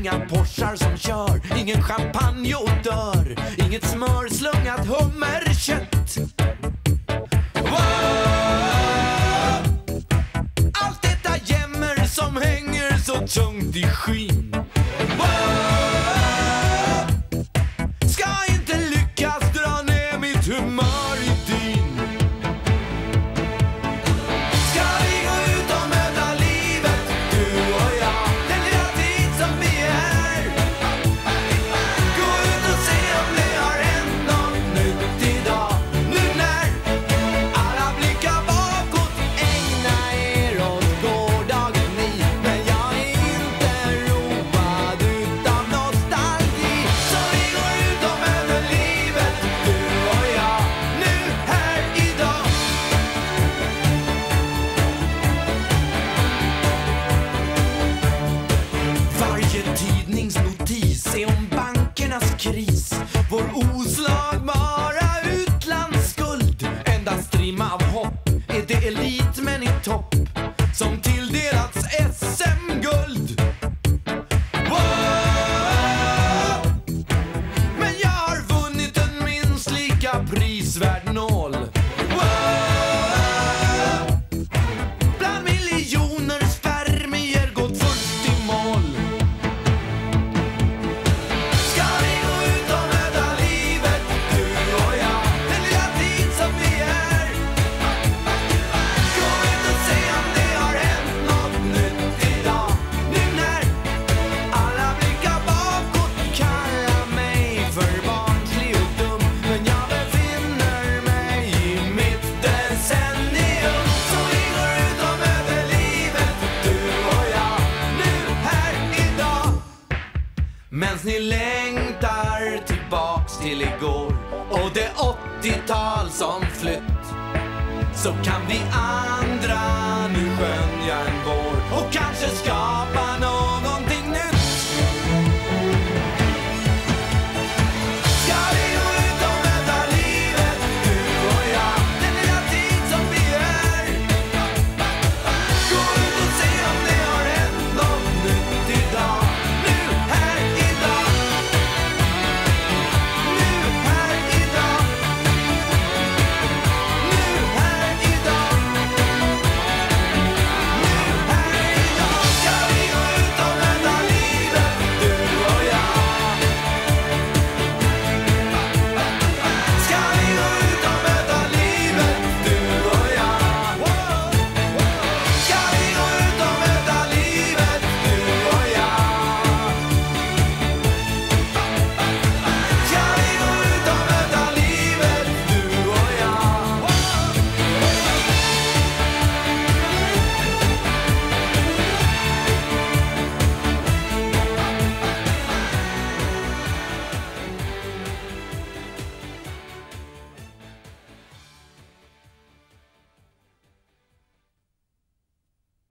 inga Porschar som kör, ingen champagne och dör, inget smörslungat hummerkött. Wow! Allt detta jämmer som hänger så tungt i skyn. Wow! Ska inte lyckas dra ner mitt humör i dyn. Ska vi gå ut och möta livet, du och jag, den lilla tid som vi är. Gå ut och se om det har hänt något nytt idag. Nu när alla blickar bakåt, ägna er åt gårdagen ni. Men jag är inte road utav nostalgi. Så vi går ut och möter livet, du och jag, nu här idag. Varje tidningsnotis är om bankernas kris, vår oslagbara utlandsskuld. Enda strimma av hopp är det elitmän i topp som tilldelats SM-guld. Wow! Men jag har vunnit en minst lika prisvärd nål. Wow! Bland miljoner spermier gått först i mål. Ska vi gå ut och möta livet, du och jag, den lilla tid som vi är. Gå ut och se om det har hänt något nytt idag. Nu när alla blickar bakåt, kallar mig för barnslig och dum. Men jag befinner mig i mitt decennium. Så vi går ut och möter livet, du och jag, nu här idag. Mens ni längtar tillbaks till igår och det 80-tal som flytt, så kan vi andra